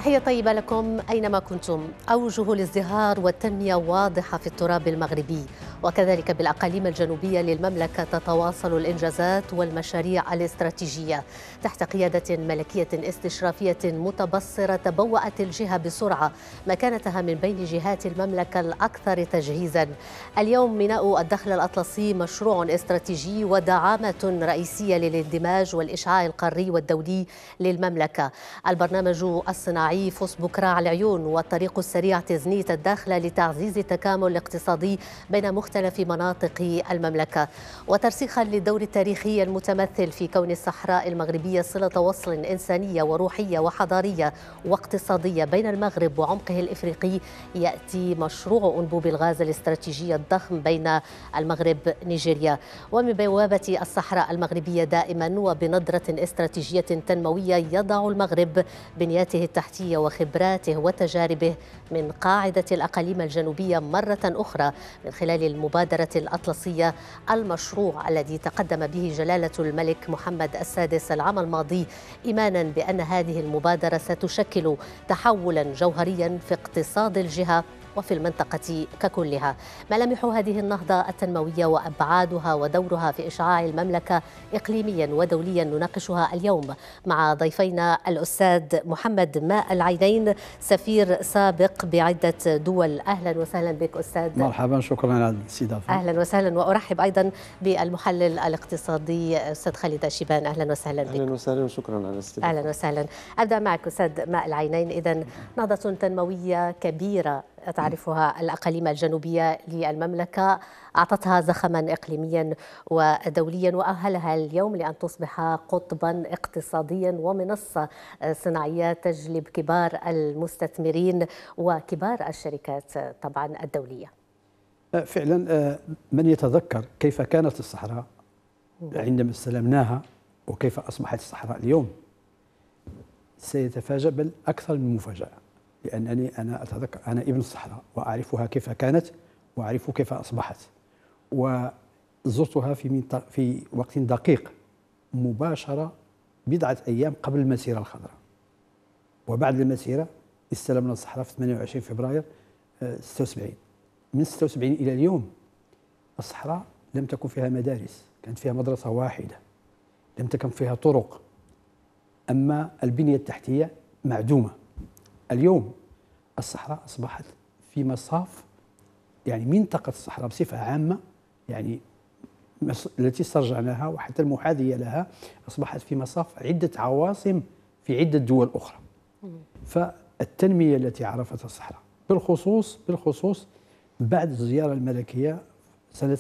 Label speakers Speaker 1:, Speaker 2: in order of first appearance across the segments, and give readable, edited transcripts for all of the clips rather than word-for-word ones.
Speaker 1: تحية طيبة لكم أينما كنتم. أوجه الازدهار والتنمية واضحة في التراب المغربي، وكذلك بالأقاليم الجنوبية للمملكة تتواصل الإنجازات والمشاريع الاستراتيجية تحت قيادة ملكية استشرافية متبصرة. تبوأت الجهة بسرعة مكانتها من بين جهات المملكة الأكثر تجهيزا. اليوم ميناء الدخل الأطلسي مشروع استراتيجي ودعامة رئيسية للاندماج والإشعاع القاري والدولي للمملكة. البرنامج الصناعي فوس بكرة على العيون والطريق السريع تزنية الداخلة لتعزيز التكامل الاقتصادي بين مختلف مناطق المملكة، وترسيخا للدور التاريخي المتمثل في كون الصحراء المغربية صلة وصل إنسانية وروحية وحضارية واقتصادية بين المغرب وعمقه الإفريقي. يأتي مشروع أنبوب الغاز الاستراتيجي الضخم بين المغرب نيجيريا. ومن بوابة الصحراء المغربية دائما وبنظرة استراتيجية تنموية يضع المغرب بنياته التحتية وخبراته وتجاربه من قاعدة الأقاليم الجنوبية مرة أخرى من خلال المبادرة الأطلسية، المشروع الذي تقدم به جلالة الملك محمد السادس العام الماضي، إيمانا بأن هذه المبادرة ستشكل تحولا جوهريا في اقتصاد الجهة وفي المنطقة ككلها. ملامح هذه النهضة التنموية وأبعادها ودورها في إشعاع المملكة إقليميا ودوليا نناقشها اليوم مع ضيفينا الأستاذ محمد ماء العينين، سفير سابق بعدة دول. أهلا وسهلا بك أستاذ.
Speaker 2: مرحبا، شكرا على الاستضافة.
Speaker 1: أهلا وسهلا. وأرحب أيضا بالمحلل الاقتصادي أستاذ خالد شيبان. أهلا وسهلا بك.
Speaker 3: أهلا وسهلا وشكرا على الاستضافة.
Speaker 1: أهلا وسهلا. أبدأ معك أستاذ ماء العينين. إذن نهضة تنموية كبيرة تعرفها الأقاليم الجنوبية للمملكة أعطتها زخما إقليميا ودوليا، وأهلها اليوم لأن تصبح قطبا اقتصاديا ومنصة صناعية تجلب كبار المستثمرين وكبار الشركات طبعا الدولية.
Speaker 2: فعلا من يتذكر كيف كانت الصحراء عندما استلمناها وكيف أصبحت الصحراء اليوم سيتفاجأ، بل أكثر من مفاجأة، لأنني أنا أتذكر أنا ابن الصحراء وأعرفها كيف كانت وأعرف كيف أصبحت، وزرتها في وقت دقيق مباشرة بضعة أيام قبل المسيرة الخضراء، وبعد المسيرة استلمنا الصحراء في 28 فبراير 76. من 76 إلى اليوم الصحراء لم تكن فيها مدارس، كانت فيها مدرسة واحدة، لم تكن فيها طرق، أما البنية التحتية معدومة. اليوم الصحراء أصبحت في مصاف، يعني منطقة الصحراء بصفة عامة، يعني التي استرجعناها وحتى المحاذية لها أصبحت في مصاف عدة عواصم في عدة دول أخرى. فالتنمية التي عرفتها الصحراء بالخصوص بعد الزيارة الملكية سنة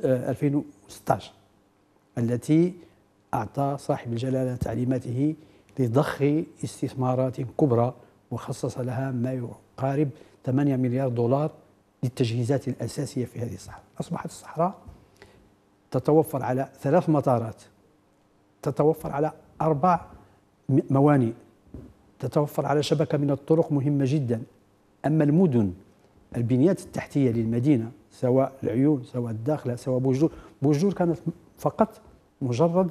Speaker 2: 2016 التي أعطى صاحب الجلالة تعليماته لضخ استثمارات كبرى وخصص لها ما يقارب 8 مليار دولار للتجهيزات الأساسية في هذه الصحراء. أصبحت الصحراء تتوفر على 3 مطارات، تتوفر على 4 موانئ، تتوفر على شبكة من الطرق مهمة جدا. أما المدن، البنيات التحتية للمدينة سواء العيون سواء الداخلة سواء بوجدور كانت فقط مجرد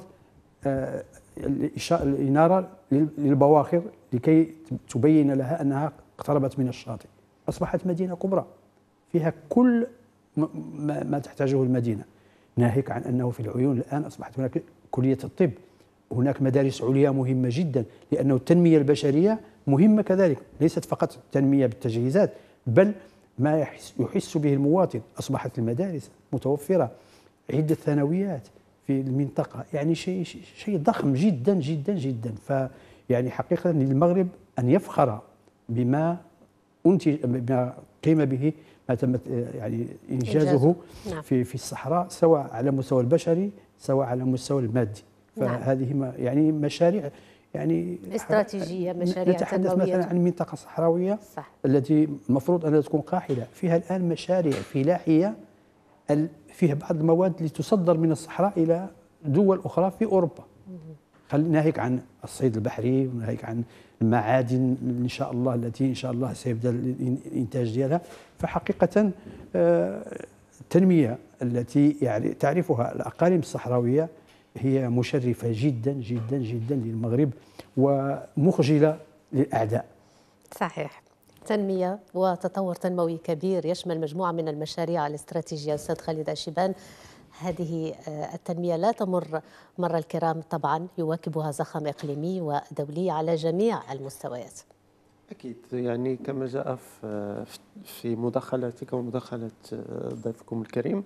Speaker 2: الإنارة للبواخر لكي تبين لها أنها اقتربت من الشاطئ. أصبحت مدينة كبرى فيها كل ما تحتاجه المدينة، ناهيك عن أنه في العيون الآن أصبحت هناك كلية الطب، هناك مدارس عليا مهمة جدا، لأنه التنمية البشرية مهمة كذلك، ليست فقط تنمية بالتجهيزات بل ما يحس به المواطن. أصبحت المدارس متوفرة، عدة ثانويات في المنطقة، يعني شيء ضخم جدا جدا جدا. فيعني حقيقة للمغرب أن يفخر بما قيم به، ما تم يعني إنجازه في الصحراء، سواء على المستوى البشري سواء على المستوى المادي. فهذه يعني مشاريع يعني
Speaker 1: استراتيجية، مشاريع
Speaker 2: نتحدث مثلا عن منطقة صحراوية صح. التي المفروض أنها تكون قاحلة، فيها الآن مشاريع فلاحية فيها بعض المواد اللي تصدر من الصحراء إلى دول أخرى في أوروبا. ناهيك عن الصيد البحري وناهيك عن المعادن إن شاء الله التي إن شاء الله سيبدأ الإنتاج ديالها. فحقيقة التنمية التي يعني تعرفها الأقاليم الصحراوية هي مشرفة جدا جدا جدا للمغرب ومخجلة للأعداء.
Speaker 1: صحيح. تنمية وتطور تنموي كبير يشمل مجموعة من المشاريع الاستراتيجية. أستاذ خالد أشيبان، هذه التنمية لا تمر مر الكرام طبعا، يواكبها زخم إقليمي ودولي على جميع المستويات.
Speaker 3: أكيد، يعني كما جاء في مداخلتك ومداخلة ضيفكم الكريم،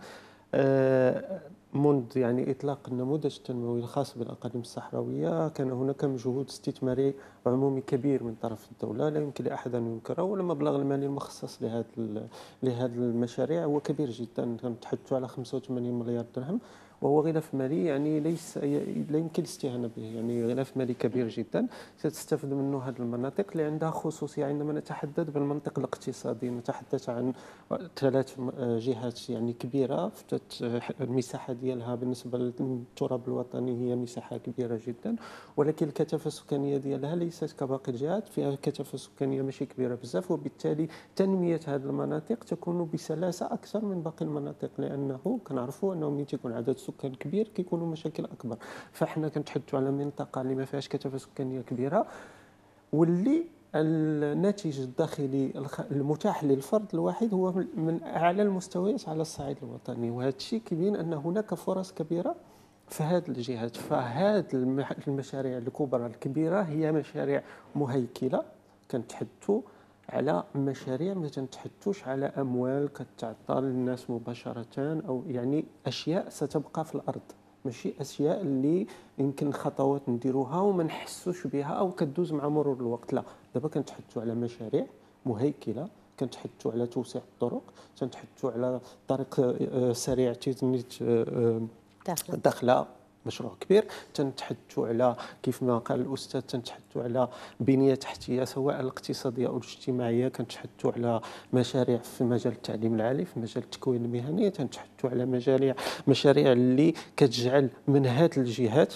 Speaker 3: منذ يعني إطلاق النموذج التنموي الخاص بالأقاليم الصحراوية كان هناك مجهود استثماري عمومي كبير من طرف الدولة لا يمكن لأحد أن ينكره، والمبلغ المالي المخصص لهذه المشاريع هو كبير جدا، نتحدث على 85 مليار درهم، وهو غلاف مالي يعني لا يمكن الاستهانة به، يعني غلاف مالي كبير جدا ستستفد منه هذه المناطق اللي عندها خصوصية. عندما نتحدث بالمنطق الاقتصادي نتحدث عن 3 جهات يعني كبيرة، المساحة ديالها بالنسبة للتراب الوطني هي مساحة كبيرة جدا، ولكن الكثافة السكانية ديالها ليست كباقي الجهات، فيها كثافة سكانية ماشي كبيرة بزاف، وبالتالي تنمية هذه المناطق تكون بسلاسة أكثر من باقي المناطق، لأنه كنعرفوا أنه ملي تيكون عدد سكان كبير كيكونوا مشاكل أكبر. فاحنا كنتحدثوا على منطقة اللي ما فيهاش كثافة سكانية كبيرة، واللي الناتج الداخلي المتاح للفرد الواحد هو من أعلى المستويات على الصعيد الوطني، وهذا الشيء كيبين أن هناك فرص كبيرة في هذه الجهات. فهذه المشاريع الكبرى الكبيرة هي مشاريع مهيكلة، كنتحدثوا على مشاريع ما تنتحدثوش على أموال كتعطى للناس مباشرة، أو يعني أشياء ستبقى في الأرض، ماشي اشياء اللي يمكن خطوات نديروها وما نحسوش بها او كدوز مع مرور الوقت. لا، دابا كنتحدثوا على مشاريع مهيكله، كنتحدثوا على توسيع الطرق، كنتحدثوا على طريق سريع تيزنيت داخله مشروع كبير، تنتحدثوا على كيف ما قال الاستاذ تنتحدثوا على بنيه تحتيه سواء الاقتصاديه او الاجتماعيه، كنتحدثوا على مشاريع في مجال التعليم العالي، في مجال التكوين المهني، تنتحدثوا على مشاريع اللي كتجعل من هذه الجهات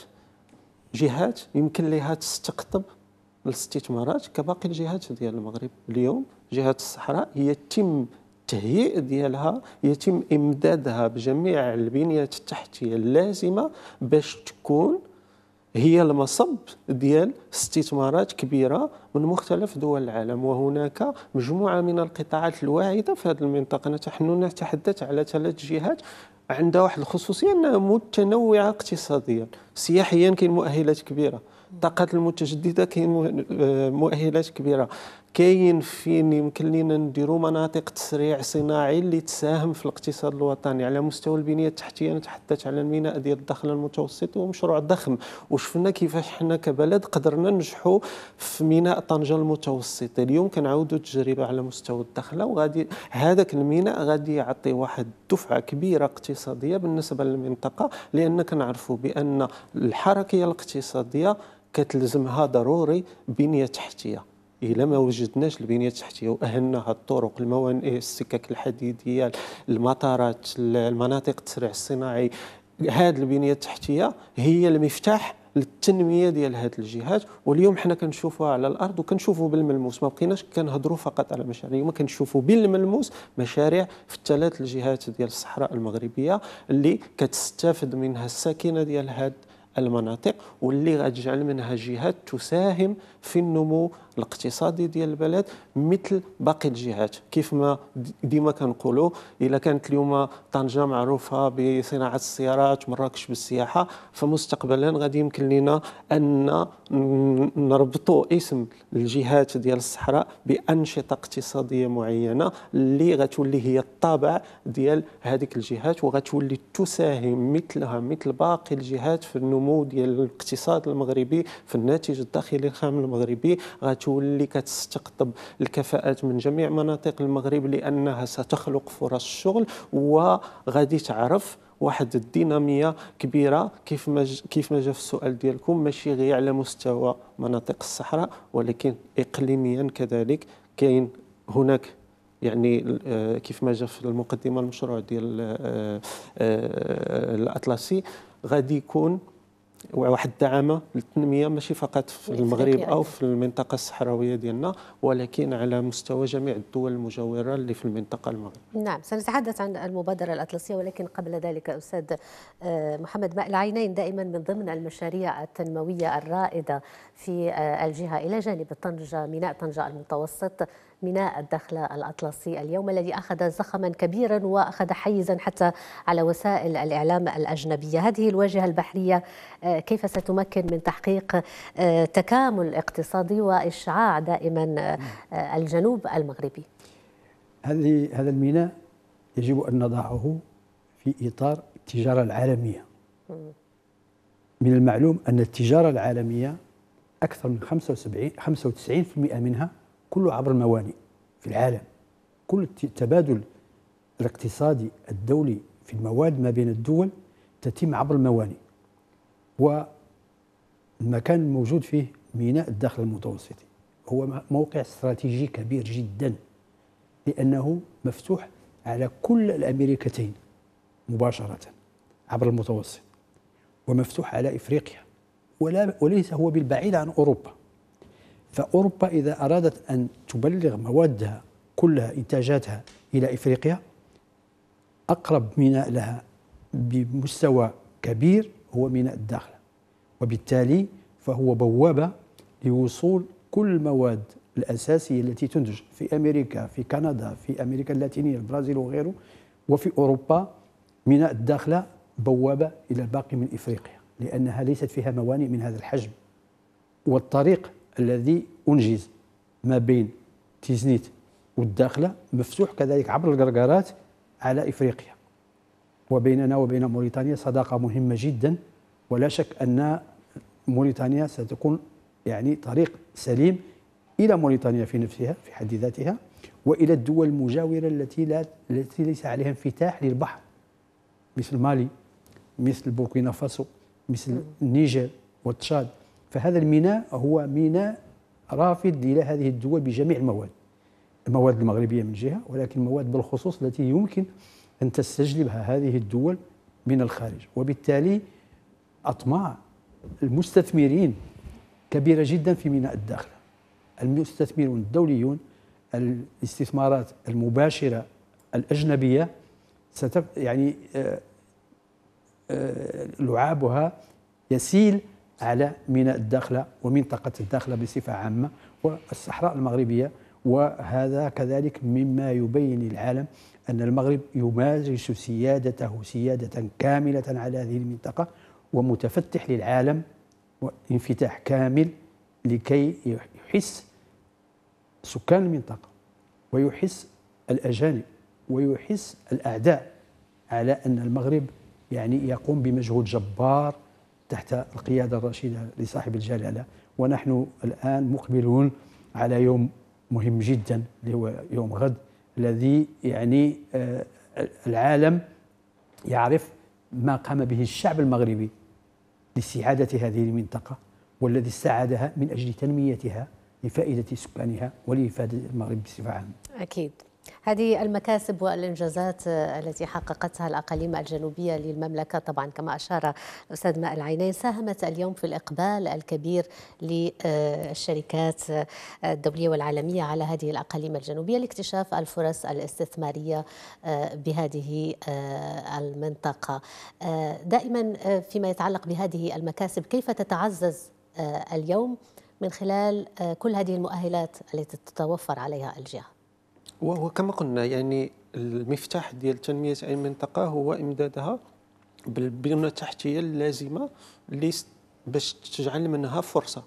Speaker 3: جهات يمكن لها تستقطب الاستثمارات كباقي الجهات ديال المغرب. اليوم جهه الصحراء يتم التهيئ ديالها، يتم امدادها بجميع البنيات التحتيه اللازمه باش تكون هي المصب ديال استثمارات كبيره من مختلف دول العالم. وهناك مجموعه من القطاعات الواعده في هذه المنطقه، نحن نتحدث على 3 جهات عندها واحد الخصوصيه انها متنوعه اقتصاديا، سياحيا كاين مؤهلات كبيره، الطاقات المتجدده كاين مؤهلات كبيره، كاين فين يمكن لنا نديروا مناطق تسريع صناعي اللي تساهم في الاقتصاد الوطني. على مستوى البنيه التحتيه نتحدث على الميناء ديال الدخل المتوسط، ومشروع ضخم، وشفنا كيفاش حنا كبلد قدرنا ننجحوا في ميناء طنجة المتوسط. اليوم كنعاودوا التجربه على مستوى الدخله، وغادي هذاك الميناء غادي يعطي واحد دفعه كبيره اقتصاديه بالنسبه للمنطقه، لان كنعرفوا بان الحركيه الاقتصاديه كتلزمها ضروري بنيه تحتيه. إلا ما وجدناش البنية التحتية وأهلناها الطرق، الموانئ، السكك الحديدية، المطارات، المناطق التسريع الصناعي، هذه البنية التحتية هي المفتاح للتنمية ديال هذه الجهات. واليوم حنا كنشوفوها على الأرض وكنشوفوا بالملموس، ما بقيناش كنهضروا فقط على مشاريع، اليوم كنشوفوا بالملموس مشاريع في ال3 الجهات ديال الصحراء المغربية اللي كتستافد منها الساكنة ديال هذه المناطق، واللي غتجعل منها جهات تساهم في النمو الاقتصادي ديال البلد مثل باقي الجهات. كيف ما ديما كنقولوا، الا كانت اليوم طنجة معروفه بصناعه السيارات، مراكش بالسياحه، فمستقبلا غادي يمكن لنا ان نربطوا اسم الجهات ديال الصحراء بانشطه اقتصاديه معينه اللي غتولي هي الطابع ديال هذيك الجهات، وغتولي تساهم مثلها مثل باقي الجهات في النمو ديال الاقتصاد المغربي، في الناتج الداخلي الخام المغربي. غتولي كتستقطب الكفاءات من جميع مناطق المغرب، لانها ستخلق فرص شغل، وغادي تعرف واحد الديناميه كبيره كيف ما جا في السؤال ديالكم، ماشي غير على مستوى مناطق الصحراء ولكن اقليميا كذلك. كاين هناك يعني كيف ما جا في المقدمه المشروع ديال الاطلسي، غادي يكون واحد الدعامه للتنميه ماشي فقط في المغرب او
Speaker 1: أيضاً.
Speaker 3: في المنطقه الصحراويه ديالنا، ولكن على مستوى جميع الدول المجاوره اللي في المنطقه المغربيه.
Speaker 1: نعم، سنتحدث عن المبادرة الأطلسية، ولكن قبل ذلك أستاذ محمد ماء العينين، دائما من ضمن المشاريع التنموية الرائدة في الجهة إلى جانب طنجة، ميناء طنجة المتوسط، ميناء الدخلة الأطلسي اليوم الذي أخذ زخما كبيرا وأخذ حيزا حتى على وسائل الإعلام الأجنبية. هذه الواجهة البحرية كيف ستمكن من تحقيق تكامل اقتصادي وإشعاع دائما الجنوب المغربي؟
Speaker 2: هذا الميناء يجب أن نضعه في إطار التجارة العالمية. من المعلوم أن التجارة العالمية أكثر من 95% منها كله عبر الموانئ في العالم. كل التبادل الاقتصادي الدولي في المواد ما بين الدول تتم عبر الموانئ. والمكان الموجود فيه ميناء الداخل المتوسطي هو موقع استراتيجي كبير جدا، لأنه مفتوح على كل الأمريكتين مباشرة عبر المتوسط، ومفتوح على إفريقيا، وليس هو بالبعيد عن أوروبا. فأوروبا إذا أرادت أن تبلغ موادها كلها إنتاجاتها إلى إفريقيا، أقرب ميناء لها بمستوى كبير هو ميناء الداخلة، وبالتالي فهو بوابة لوصول كل المواد الأساسية التي تنتج في أمريكا، في كندا، في أمريكا اللاتينية، البرازيل وغيره، وفي أوروبا. ميناء الداخلة بوابة إلى الباقي من إفريقيا، لأنها ليست فيها موانئ من هذا الحجم. والطريق الذي أنجز ما بين تيزنيت والداخلة مفتوح كذلك عبر القرقرات على إفريقيا. وبيننا وبين موريتانيا صداقة مهمة جدا، ولا شك أن موريتانيا ستكون يعني طريق سليم إلى موريتانيا في نفسها في حد ذاتها، وإلى الدول المجاورة التي ليس عليها انفتاح للبحر، مثل مالي، مثل بوركينا فاسو، مثل النيجر والتشاد. فهذا الميناء هو ميناء رافد إلى هذه الدول بجميع المواد المغربية من جهة، ولكن المواد بالخصوص التي يمكن أن تستجلبها هذه الدول من الخارج. وبالتالي أطماع المستثمرين كبيرة جدا في ميناء الداخلة. المستثمرون الدوليون، الاستثمارات المباشرة الأجنبية يعني لعابها يسيل على ميناء الداخلة ومنطقة الداخلة بصفة عامة والصحراء المغربية. وهذا كذلك مما يبين للعالم أن المغرب يمارس سيادته سيادة كاملة على هذه المنطقة، ومتفتح للعالم وانفتاح كامل، لكي يحس سكان المنطقة ويحس الأجانب ويحس الأعداء على أن المغرب يعني يقوم بمجهود جبار تحت القيادة الرشيدة لصاحب الجلالة. ونحن الآن مقبلون على يوم مهم جدا اللي هو يوم غد، الذي يعني العالم يعرف ما قام به الشعب المغربي لاستعادة هذه المنطقة، والذي استعادها من أجل تنميتها لفائدة سكانها ولإفادة المغرب بصفة عامة.
Speaker 1: أكيد. هذه المكاسب والإنجازات التي حققتها الأقاليم الجنوبية للمملكة طبعا كما أشار الأستاذ ماء العينين ساهمت اليوم في الإقبال الكبير للشركات الدولية والعالمية على هذه الأقاليم الجنوبية لاكتشاف الفرص الاستثمارية بهذه المنطقة. دائما فيما يتعلق بهذه المكاسب كيف تتعزز اليوم من خلال كل هذه المؤهلات التي تتوفر عليها الجهة؟
Speaker 3: وهو كما قلنا يعني المفتاح ديال تنمية أي منطقة هو إمدادها بالبنية التحتية اللازمة باش تجعل منها فرصة،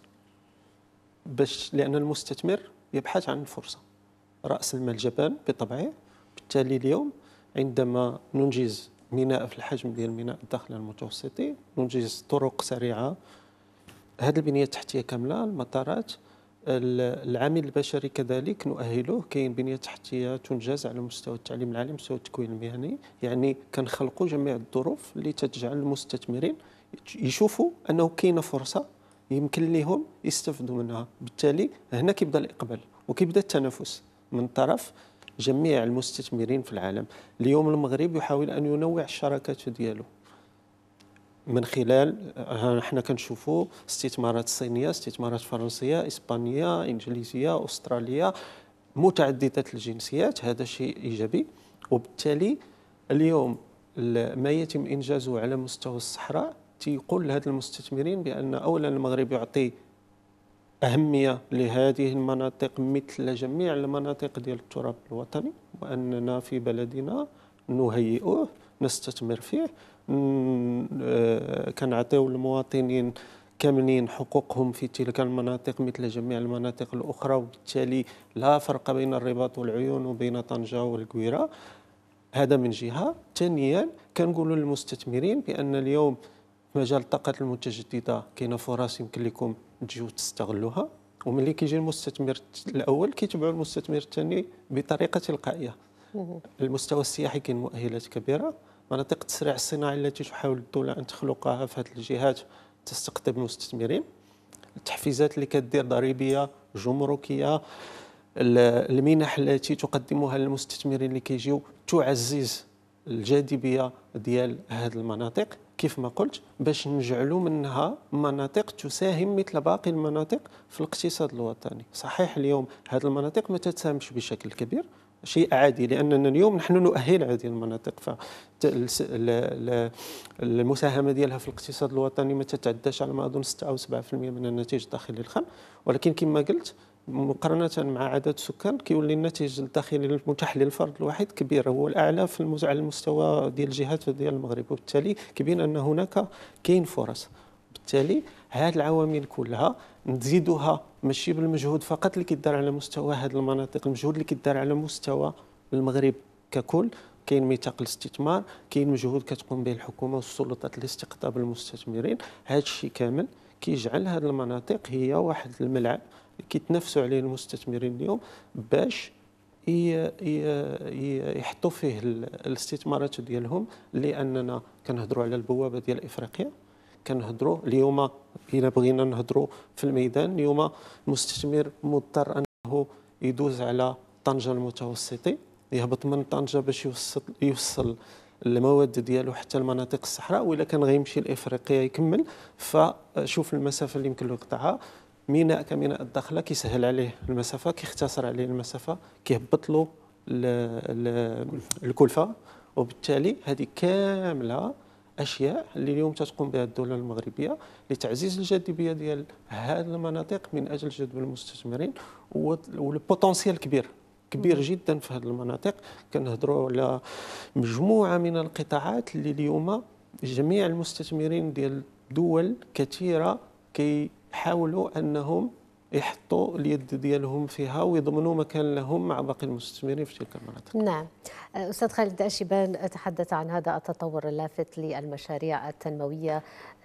Speaker 3: لأن المستثمر يبحث عن الفرصة. رأس المال جبان بطبعه، بالتالي اليوم عندما ننجز ميناء في الحجم ديال ميناء الداخلة المتوسطي، ننجز طرق سريعة، هذه البنية التحتية كاملة، المطارات، العامل البشري كذلك نؤهله. كاين بنية تحتية تنجز على مستوى التعليم العالي، مستوى التكوين المهني، يعني كنخلقوا جميع الظروف اللي تجعل المستثمرين يشوفوا أنه كاينة فرصة يمكن لهم يستفدوا منها. بالتالي هنا كيبدا الإقبال وكيبدا التنافس من طرف جميع المستثمرين في العالم. اليوم المغرب يحاول أن ينوع الشراكات ديالو من خلال احنا كنشوفوا استثمارات صينيه، استثمارات فرنسيه، اسبانيه، انجليزيه، استراليه، متعدده الجنسيات. هذا شيء ايجابي. وبالتالي اليوم ما يتم انجازه على مستوى الصحراء تيقول لهذ المستثمرين بان اولا المغرب يعطي أهمية لهذه المناطق مثل جميع المناطق ديال التراب الوطني، وأننا في بلدنا نهيئه، نستثمر فيه، كنعطيو المواطنين كاملين حقوقهم في تلك المناطق مثل جميع المناطق الأخرى، وبالتالي لا فرق بين الرباط والعيون وبين طنجة والقويرة. هذا من جهة. ثانيا كنقولوا للمستثمرين بأن اليوم في مجال الطاقة المتجددة كاينه فرص يمكن لكم تجيو تستغلوها، وملي كيجي المستثمر الأول كيتبعوا المستثمر الثاني بطريقة تلقائية. المستوى السياحي كاين مؤهلات كبيرة، مناطق التسريع الصناعي التي تحاول الدولة أن تخلقها في هذه الجهات تستقطب المستثمرين. التحفيزات اللي كدير ضريبية، جمركية، المنح التي تقدمها للمستثمرين اللي كيجيو تعزز الجاذبية ديال هذه المناطق كيف ما قلت، باش نجعلوا منها مناطق تساهم مثل باقي المناطق في الاقتصاد الوطني. صحيح اليوم هذه المناطق ما تساهمش بشكل كبير، شيء عادي، لأننا اليوم نحن نؤهل هذه المناطق، فالمساهمة ديالها في الاقتصاد الوطني ما تتعداش على ما أظن 6 أو 7% من الناتج الداخلي الخام. ولكن كما قلت مقارنة مع عدد السكان كيولي الناتج الداخلي المتاح للفرد الواحد كبير، هو الأعلى على المستوى ديال الجهات ديال المغرب، وبالتالي كيبين أن هناك كاين فرص. بالتالي هذه العوامل كلها نزيدوها ماشي بالمجهود فقط اللي كيدار على مستوى هذه المناطق، المجهود اللي كيدار على مستوى المغرب ككل. كاين ميثاق الاستثمار، كاين مجهود كتقوم به الحكومه والسلطات لاستقطاب المستثمرين. هذا الشيء كامل كيجعل هذه المناطق هي واحد الملعب كيتنافسوا عليه المستثمرين اليوم باش يحطوا فيه الاستثمارات ديالهم. لاننا كنهضروا على البوابه ديال افريقيا، كنهضروا اليوم الا بغينا نهضروا في الميدان اليوم المستثمر مضطر انه يدوز على طنجة المتوسطي، يهبط من طنجة باش يوصل المواد ديالو حتى المناطق الصحراء، والا كان غيمشي لافريقيا يكمل فشوف المسافه اللي يمكن له يقطعها. ميناء كميناء الداخله كيسهل عليه المسافه، كيختصر عليه المسافه، كيهبط له الكلفه. وبالتالي هذه كامله اشياء اللي اليوم تقوم بها الدوله المغربيه لتعزيز الجاذبيه ديال هذه المناطق من اجل جذب المستثمرين. والبوتنسيال كبير جدا في هذه المناطق. كنهضروا على مجموعه من القطاعات اللي اليوم جميع المستثمرين ديال دول كثيره كيحاولوا انهم يحطوا اليد ديالهم فيها ويضمنوا مكان لهم مع باقي المستثمرين في تلك المناطق.
Speaker 1: نعم. أستاذ خالد أشيبان تحدث عن هذا التطور اللافت للمشاريع التنموية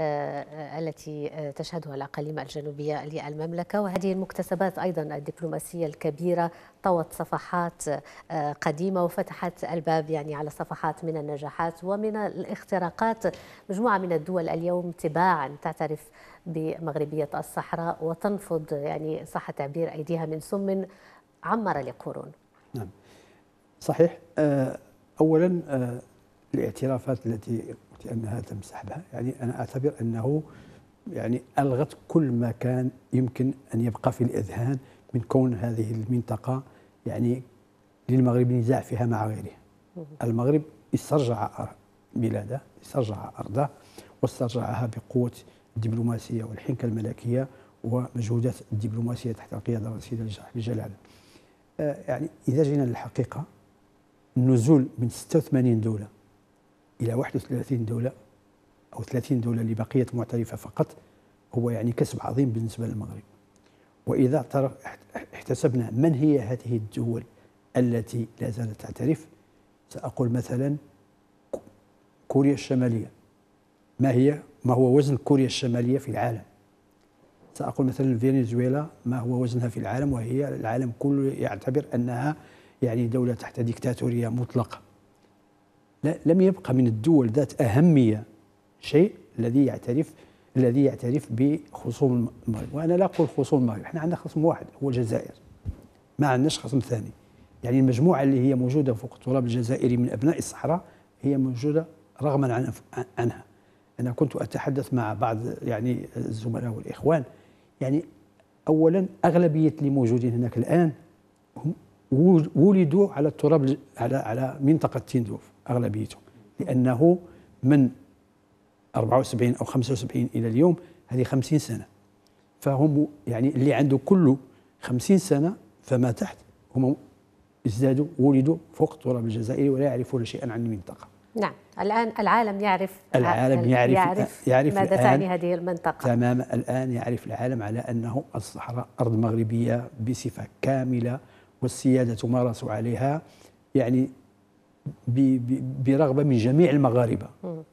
Speaker 1: التي تشهدها الأقاليم الجنوبية للمملكة، وهذه المكتسبات أيضا الدبلوماسية الكبيرة طوت صفحات قديمة وفتحت الباب يعني على صفحات من النجاحات ومن الاختراقات. مجموعة من الدول اليوم تباعا تعترف بمغربية الصحراء وتنفض يعني صح تعبير أيديها من سم عمر لقرون.
Speaker 2: نعم صحيح. أولا الاعترافات التي قلت أنها تم سحبها، يعني أنا أعتبر أنه يعني ألغت كل ما كان يمكن أن يبقى في الأذهان من كون هذه المنطقة يعني للمغرب نزاع فيها مع غيره. المغرب استرجع بلاده، استرجع أرضه، واسترجعها بقوة الدبلوماسية والحنكة الملكية ومجهودات الدبلوماسية تحت القيادة الرئيسية لجلالة. يعني إذا جينا للحقيقة النزول من 86 دولة إلى 31 دولة أو 30 دولة اللي بقيت معترفة فقط هو يعني كسب عظيم بالنسبة للمغرب. وإذا احتسبنا من هي هذه الدول التي لا زالت تعترف، سأقول مثلا كوريا الشمالية. ما هو وزن كوريا الشمالية في العالم؟ سأقول مثلا فنزويلا ما هو وزنها في العالم، وهي العالم كله يعتبر أنها يعني دولة تحت ديكتاتورية مطلقة. لم يبقى من الدول ذات أهمية شيء الذي يعترف بخصوم المغرب. وأنا لا أقول خصوم المغرب، احنا عندنا خصم واحد هو الجزائر، ما عندناش خصم ثاني. يعني المجموعة اللي هي موجودة فوق التراب الجزائري من أبناء الصحراء هي موجودة رغما عنها. أنا كنت أتحدث مع بعض يعني الزملاء والإخوان، يعني أولا أغلبية اللي موجودين هناك الآن هم ولدوا على التراب، على منطقة تندوف أغلبيتهم، لأنه من 74 أو 75 إلى اليوم هذه 50 سنة، فهم يعني اللي عنده كله 50 سنة فما تحت هم ازدادوا ولدوا فوق التراب الجزائري ولا يعرفون شيئا عن المنطقة.
Speaker 1: نعم، الآن العالم يعرف ماذا تعني هذه المنطقة
Speaker 2: تماما. الآن يعرف العالم على أنه الصحراء أرض مغربية بصفة كاملة، والسيادة تمارس عليها يعني برغبة من جميع المغاربة،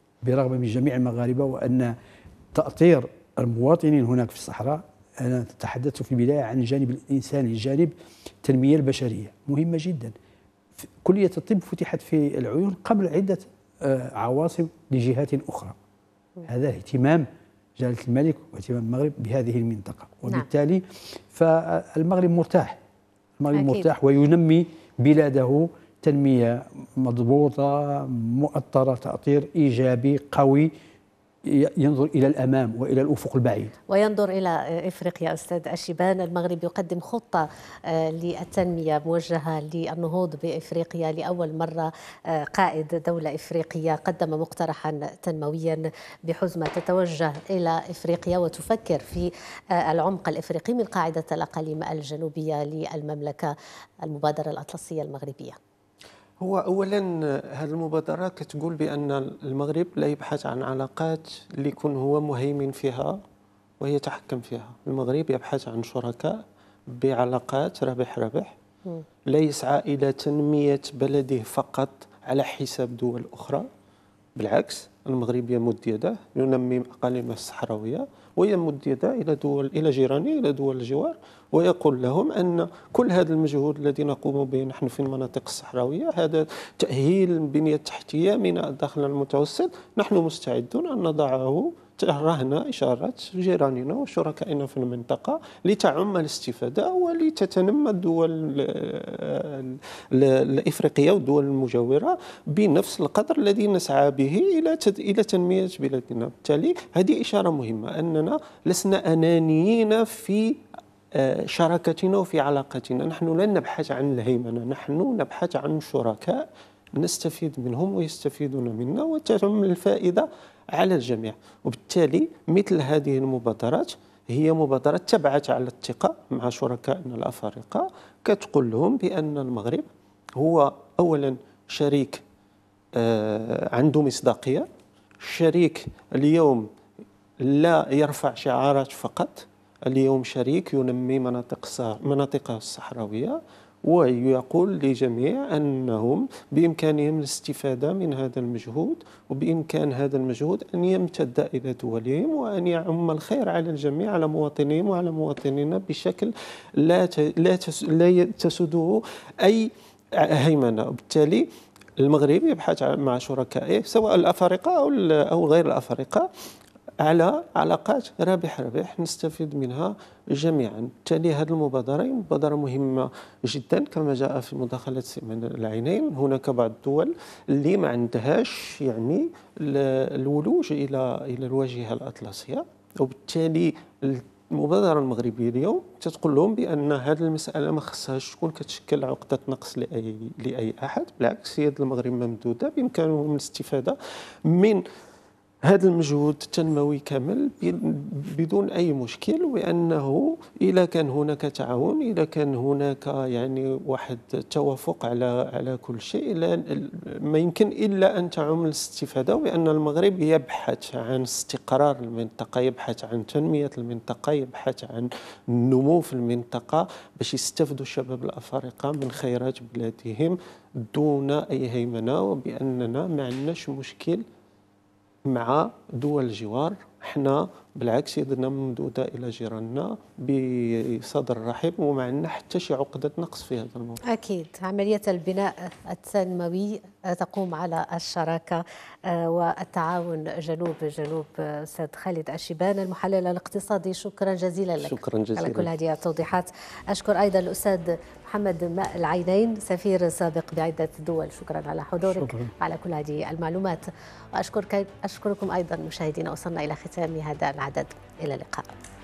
Speaker 2: وأن تأطير المواطنين هناك في الصحراء، أنا تحدثت في البداية عن الجانب الإنساني، جانب التنمية البشرية مهمة جدا. كلية الطب فتحت في العيون قبل عدة عواصم لجهات أخرى. هذا اهتمام جلالة الملك واهتمام المغرب بهذه المنطقة، وبالتالي فالمغرب مرتاح، مرتاح وينمي بلاده تنمية مضبوطة مؤطرة، تأطير إيجابي قوي ينظر إلى الأمام وإلى الأفق البعيد
Speaker 1: وينظر إلى إفريقيا. أستاذ الشيبان، المغرب يقدم خطة للتنمية موجهة للنهوض بإفريقيا. لأول مرة قائد دولة إفريقية قدم مقترحا تنمويا بحزمة تتوجه إلى إفريقيا وتفكر في العمق الإفريقي من قاعدة الأقاليم الجنوبية للمملكة، المبادرة الأطلسية المغربية.
Speaker 3: هو أولا هذه المبادرة كتقول بأن المغرب لا يبحث عن علاقات اللي يكون هو مهيمن فيها ويتحكم فيها. المغرب يبحث عن شركاء بعلاقات ربح، لا يسعى إلى تنمية بلده فقط على حساب دول أخرى. بالعكس، المغرب يمد يده ينمي أقاليمه الصحراوية ويمد يده إلى جيرانه، إلى دول الجوار، ويقول لهم أن كل هذا المجهود الذي نقوم به نحن في المناطق الصحراوية، هذا تأهيل البنية التحتية من الداخل المتوسط، نحن مستعدون أن نضعه رهن إشارات جيراننا وشركائنا في المنطقة لتعم الاستفادة ولتتنمى الدول الإفريقية والدول المجاورة بنفس القدر الذي نسعى به إلى تنمية بلادنا. بالتالي هذه إشارة مهمة أننا لسنا أنانيين في شراكتنا وفي علاقتنا. نحن لا نبحث عن الهيمنة، نحن نبحث عن شركاء نستفيد منهم ويستفيدون منا وتعم الفائدة على الجميع. وبالتالي مثل هذه المبادرات هي مبادرات تبعت على الثقة مع شركائنا الأفارقة، كتقول لهم بأن المغرب هو أولا شريك عنده مصداقية، شريك اليوم لا يرفع شعارات فقط، اليوم شريك ينمي مناطقه الصحراوية، ويقول لجميع أنهم بإمكانهم الاستفادة من هذا المجهود، وبإمكان هذا المجهود أن يمتد إلى دولهم وأن يعم الخير على الجميع، على مواطنيهم وعلى مواطنينا بشكل لا تسوده أي هيمنة. وبالتالي المغرب يبحث مع شركائه سواء الأفارقة أو غير الأفارقة على علاقات رابح نستفيد منها جميعا. بالتالي هذه المبادرة مبادرة مهمة جدا كما جاء في مداخلة سيمان العينين. هناك بعض الدول اللي ما عندهاش يعني الولوج إلى الواجهة الأطلسية، وبالتالي المبادرة المغربية اليوم تتقول لهم بأن هذه المسألة ما خصهاش تكون كتشكل عقدة نقص لأي أحد. بالعكس، يد المغرب ممدودة، بإمكانهم الاستفادة من هذا المجهود التنموي كامل بدون أي مشكل، وأنه إذا كان هناك تعاون، إذا كان هناك يعني واحد توافق على كل شيء، ما يمكن إلا أن تعم الاستفادة، وأن المغرب يبحث عن استقرار المنطقة، يبحث عن تنمية المنطقة، يبحث عن النمو في المنطقة باش يستفدوا الشباب الأفارقة من خيرات بلادهم دون أي هيمنة، وبأننا ما عندناش مشكل مع دول الجوار احنا بالعكس يدنا ممدودة إلى جيراننا بصدر رحب، وما عندنا حتى شي عقدة نقص في هذا الموضوع.
Speaker 1: أكيد عملية البناء التنموي تقوم على الشراكة والتعاون جنوب أستاذ خالد الشيبان المحلل الاقتصادي، شكرا جزيلا لك.
Speaker 3: شكرا جزيلا
Speaker 1: على كل هذه التوضيحات. أشكر أيضا الأستاذ محمد ماء العينين سفير سابق بعدة دول، شكرا على حضورك. شكرا على كل هذه المعلومات. وأشكركم أيضا مشاهدينا، وصلنا إلى ختام هذا العدد، إلى اللقاء.